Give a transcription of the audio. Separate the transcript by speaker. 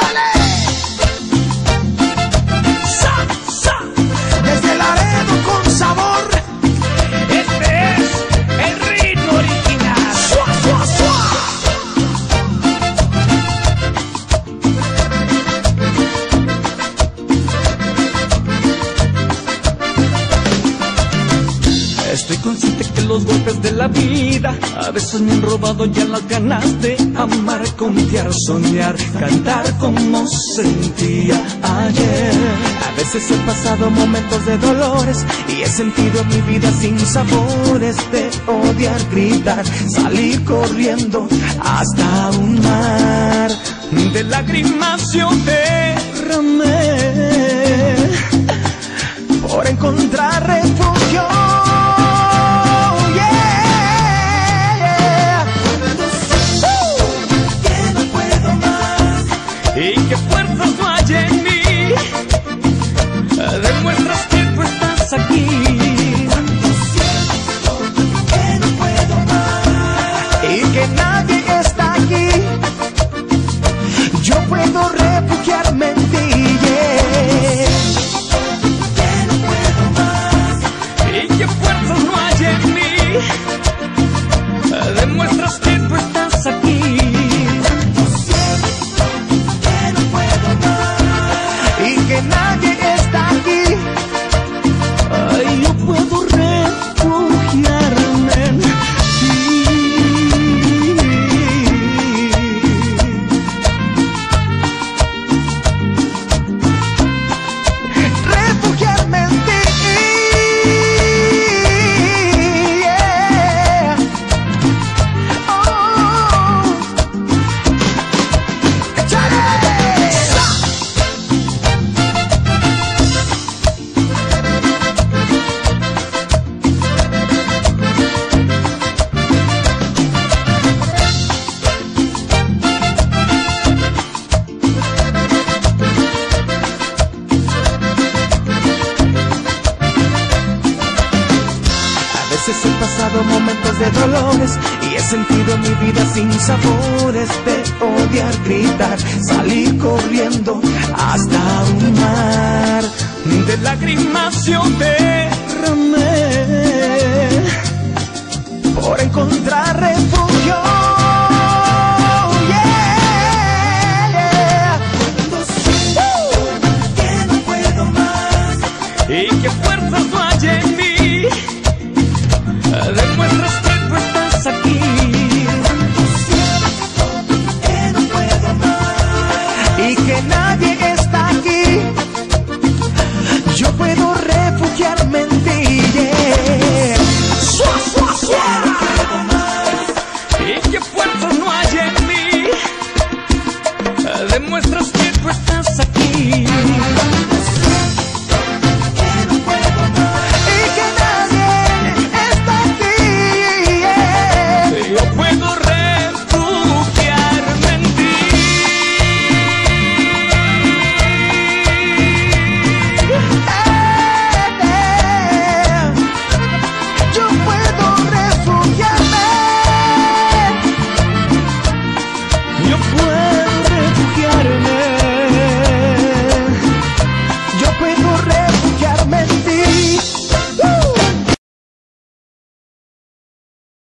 Speaker 1: ¡Súbele! ¡Sa, sa! Desde Laredo con sabor.
Speaker 2: Este es el ritmo original.
Speaker 1: ¡Sua, sua, sua!
Speaker 2: Estoy consciente que los golpes de la vida a veces me han robado ya las ganas de amar, confiar, soñar, cantar como sentía ayer. A veces he pasado momentos de dolores y he sentido mi vida sin sabores, de odiar, gritar, salir corriendo hasta un mar de lágrimas yo derramé por encontrar refugio. Y que fuerzas no hay en mí, demuestras que tú estás aquí.
Speaker 1: Cuando siento que no puedo más
Speaker 2: Y que nadie está aquí,
Speaker 1: yo puedo refugiarme en ti. Que no puedo más
Speaker 2: y que fuerzas no hay en mí, demuestras que tú estás aquí.
Speaker 1: Cuando siento que no puedo más
Speaker 2: Y que nadie está aquí, ay, yo puedo refugiarme en ti.
Speaker 1: refugiarme en ti. Oh. ¡Échale! ¡Sa!
Speaker 2: A veces he pasado momentos de dolores y he sentido mi vida sin sabores, de odiar, gritar, salir corriendo hasta un mar de lágrimas yo derramé por encontrar refugio.
Speaker 1: Cuando siento que no puedo más
Speaker 2: Y que fuerzas no hay en mí, demuestras que tú estás aquí.
Speaker 1: Cuando siento que no puedo más
Speaker 2: Y que nadie está aquí,
Speaker 1: yo puedo refugiarme en ti. ¡Sua, sua, sua! No puedo más
Speaker 2: y que fuerzas no hay en mí, demuestras que tú estás aquí.